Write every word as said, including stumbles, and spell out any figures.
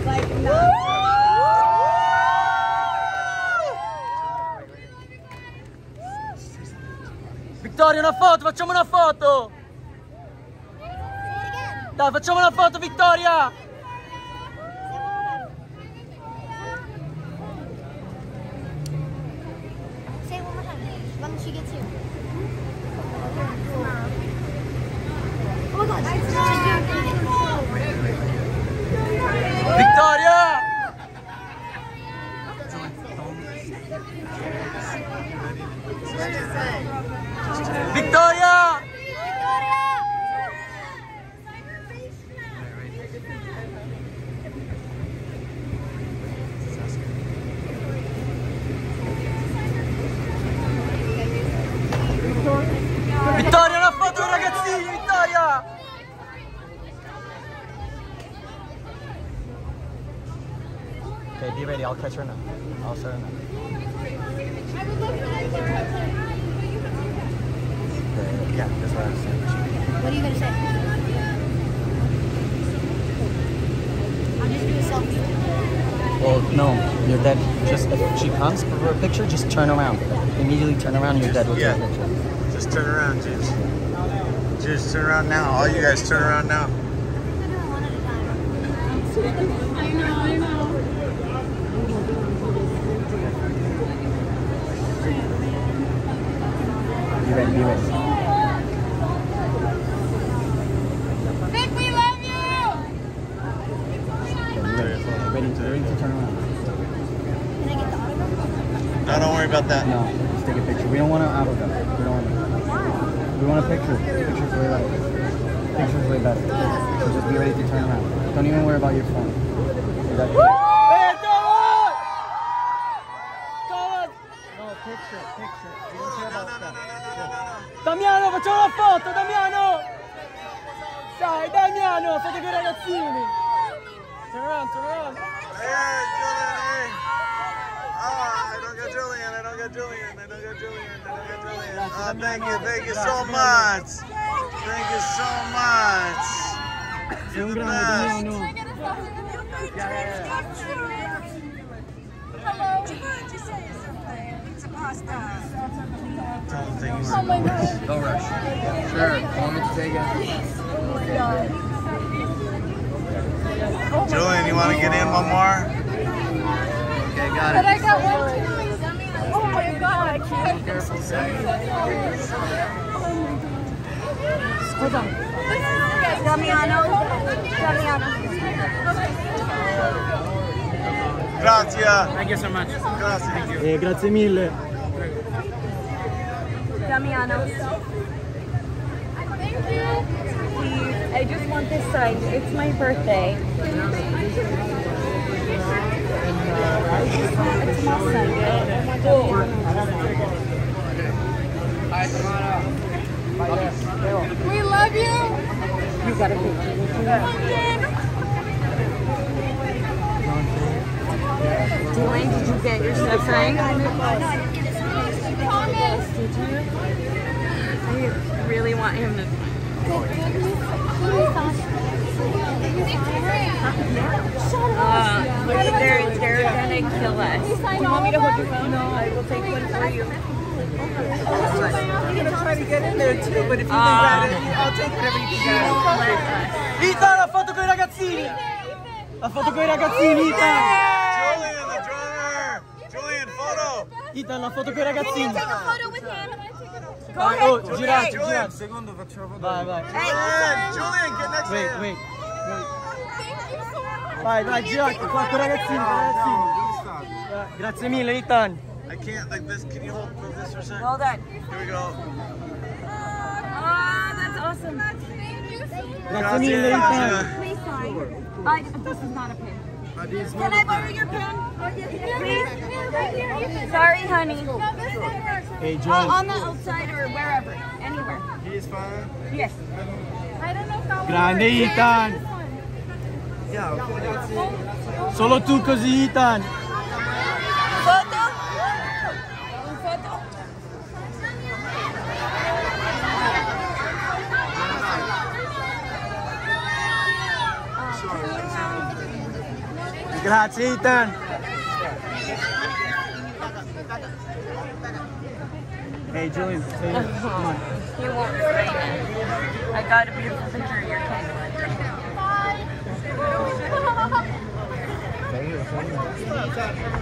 Vittoria, una foto, facciamo una foto! Dai, facciamo una foto, Vittoria! Say one more time. When she gets here. Oh my God! Vittoria! Vittoria! Vittoria, una foto dei ragazzini, Vittoria! Okay, be ready, I'll catch her now. I'll set her now. Uh, yeah, that's what I was saying. What are you gonna say? I'll just do a selfie. Well, no, you're dead. Just if she comes for a picture, just turn around. Immediately turn around and you're dead with Yeah. your picture. Just turn around, Juice. Juice, turn around now. All you guys turn around now. One at a time. I know, I know. Be ready, be ready. Vic, we love you! Okay, be ready. Ready to, ready to turn around. Can I get the autograph? No, don't worry about that. No, just take a picture. We don't want to auto them. We don't want to. We want a picture. Picture's way better. Picture's way better. So just be ready to turn around. Don't even worry about your phone. That... Hey, come on! Come on! No, picture, picture. We don't care about that. Damiano, facciamo la foto, Damiano! Dai, Damiano, foto con i ragazzini! Turn around, turn around. Hey, Julian, hey. Oh, I don't got Julian, I don't got Julian, I don't got Julian, I don't got Julian. Oh, thank you, thank you so much. Thank you so much. Sei un You're the grande, best. Damiano. Yeah, yeah, yeah. Hello. Do you want to say something? Pizza pasta. Tell them thank you Oh so my much. God. Don't rush. Sure, you want me to take it? Oh my God. Oh my Julian, you want to get in one more? Okay, got But I it. got one too. Oh my God, I can't. Careful, Hold on. Damiano. Damiano. Grazie. Thank you so much. Grazie. Eh, grazie mille. Damiano. Thank you. Please, I just want this signed. It's my birthday. It's my Sunday. I want to We love you. You got a picture with me. Dwayne, did you get your stuff signed? Did you? I really want him to. Uh, they're, they're gonna kill us. Do you want me to hold your phone? No, I will take one for you. I'm gonna try to get in there too, but if you can grab it, I'll take whatever you can get. Ethan, la foto con i ragazzini! La foto con i ragazzini, Ethan! Julian, the drummer! Julian, photo! Ethan, la foto con i ragazzini! Take a photo with him. Vai, oh, Julian, girate, Julian, girate. secondo faccio la foto. Vai, vai. Julian, Julian, get next to Wait, him. wait, wait. Vai, vai, girate, qua con i ragazzini, con i ragazzini. Eh, Grazie mille, Ethan. I can't like this. Can you hold move this for a second? Hold on. Here we go. Oh, that's awesome. Grazie mille, Ethan. Please sign. I, this is not a pin. Can I borrow your pen? Please? Sorry, honey. Hey, Uh, Joel. on the outside or wherever. Anywhere. He's fine. Yes. I don't know if that Grande Ethan. Yeah, okay, that's it. Solo tu così, Ethan. Foto? Un foto? Look at hot tea, Ethan. Hey, Julian, say this. Come on. He won't say it. I got a beautiful picture of your cake. Say it, say it.